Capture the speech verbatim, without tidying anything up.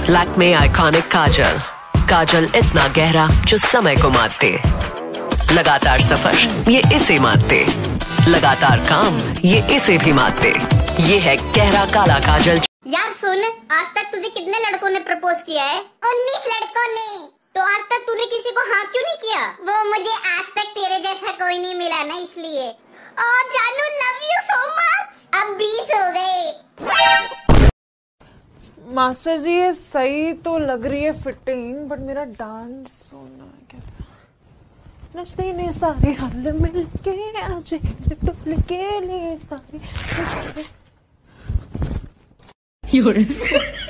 Lakme iconic काजल, काजल इतना गहरा जो समय को मात दे। लगातार सफर ये इसे मात दे, लगातार काम ये इसे भी मात दे। ये है गहरा काला काजल। यार सुन, आज तक तुझे कितने लड़कों ने प्रपोज किया है? उन्नीस लड़कों ने। तो आज तक तूने किसी को हाँ क्यों नहीं किया? वो मुझे आज तक तेरे जैसा कोई नहीं मिला ना, इसलिए। ओ जानू, लव यू सो मच। अब बीस हो गए। मास्टर जी ये सही तो लग रही है फिटिंग, बट मेरा डांस होना है क्या? नचते ने सारे हल मिल के आज डुल के लिए सारे